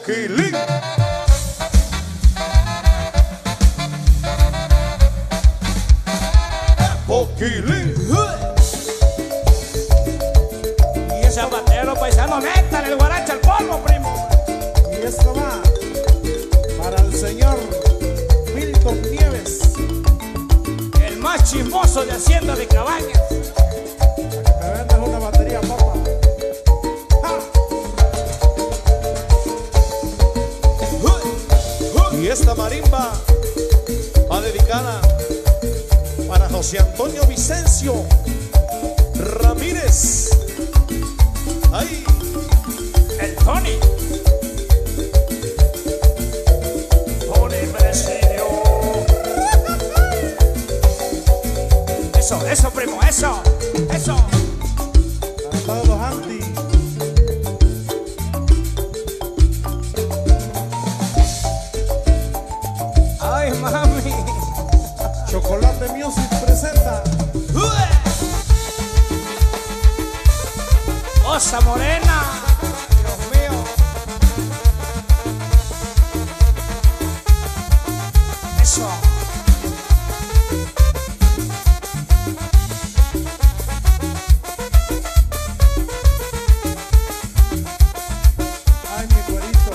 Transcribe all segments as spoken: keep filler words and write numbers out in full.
Poquilín. Poquilín. Y el zapatero paisano neta, el guaracha al polvo, primo. Y esto va para el señor Milton Nieves, El más chismoso de Hacienda de Cabañas. me vendes una batería, papá. Y esta marimba va dedicada para José Antonio Vicencio Ramírez. ¡Ay! El Tony. Tony Presidio. Eso, eso, primo, eso, eso. Para todos los anti. Ay, mami. Chocolate Music presenta Osa Morena. Dios mío. Eso. Ay, mi cuerito.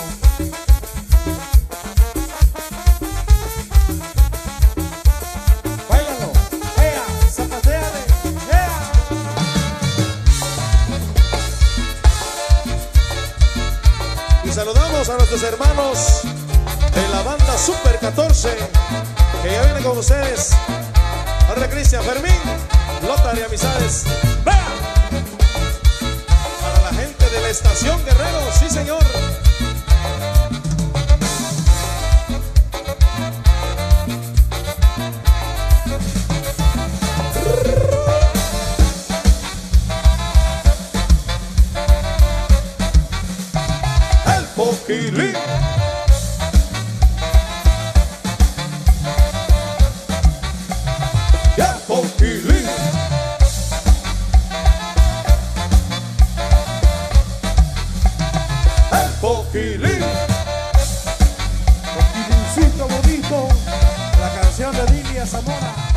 Báilalo, ea, zapateale, ea. Y saludamos a nuestros hermanos de la banda Super catorce, que ya viene con ustedes. Arre Cristian, Fermín, Lothar y amistades. ¡Vea! Para la gente de la Estación Guerrero, sí señor. El Poquilín. Ya Poquilín. El Poquilín. Poquilincito bonito, la canción de Dilia Zamora.